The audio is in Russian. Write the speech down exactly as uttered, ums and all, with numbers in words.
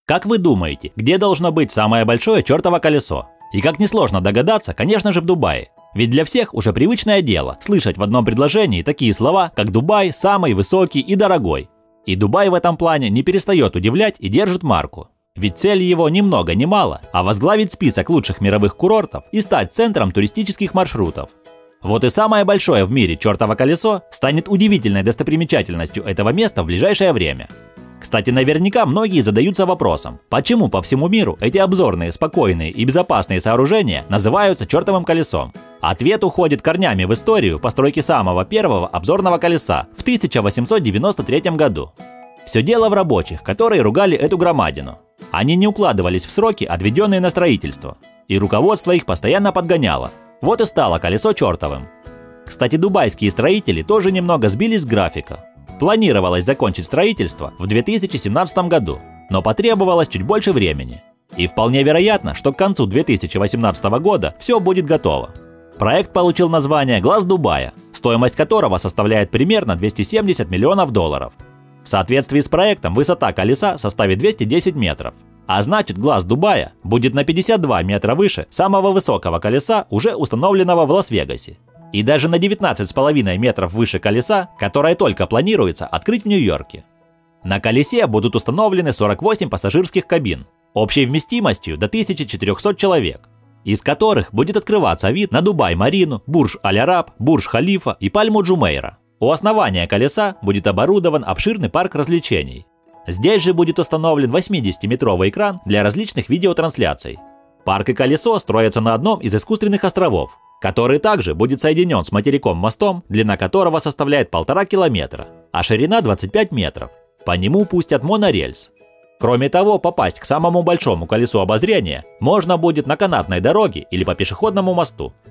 Как вы думаете, где должно быть самое большое чертово колесо? И как несложно догадаться, конечно же, в Дубае. Ведь для всех уже привычное дело слышать в одном предложении такие слова, как Дубай самый высокий и дорогой. И Дубай в этом плане не перестает удивлять и держит марку. Ведь цель его ни много ни мало, а возглавить список лучших мировых курортов и стать центром туристических маршрутов. Вот и самое большое в мире чертово колесо станет удивительной достопримечательностью этого места в ближайшее время. Кстати, наверняка многие задаются вопросом, почему по всему миру эти обзорные, спокойные и безопасные сооружения называются чертовым колесом. Ответ уходит корнями в историю постройки самого первого обзорного колеса в тысяча восемьсот девяносто третьем году. Все дело в рабочих, которые ругали эту громадину. Они не укладывались в сроки, отведенные на строительство, и руководство их постоянно подгоняло. Вот и стало колесо чертовым. Кстати, дубайские строители тоже немного сбились с графика. Планировалось закончить строительство в две тысячи семнадцатом году, но потребовалось чуть больше времени. И вполне вероятно, что к концу две тысячи восемнадцатого года все будет готово. Проект получил название «Глаз Дубая», стоимость которого составляет примерно двести семьдесят миллионов долларов. В соответствии с проектом высота колеса составит двести десять метров, а значит глаз Дубая будет на пятьдесят два метра выше самого высокого колеса, уже установленного в Лас-Вегасе. И даже на девятнадцать с половиной метров выше колеса, которое только планируется открыть в Нью-Йорке. На колесе будут установлены сорок восемь пассажирских кабин, общей вместимостью до тысячи четырёхсот человек, из которых будет открываться вид на Дубай-Марину, Бурдж-Аль-Араб, Бурдж-Халифа и Пальму Джумейра. У основания колеса будет оборудован обширный парк развлечений. Здесь же будет установлен восьмидесятиметровый экран для различных видеотрансляций. Парк и колесо строятся на одном из искусственных островов, который также будет соединен с материком мостом, длина которого составляет полтора километра, а ширина двадцать пять метров. По нему пустят монорельс. Кроме того, попасть к самому большому колесу обозрения можно будет на канатной дороге или по пешеходному мосту.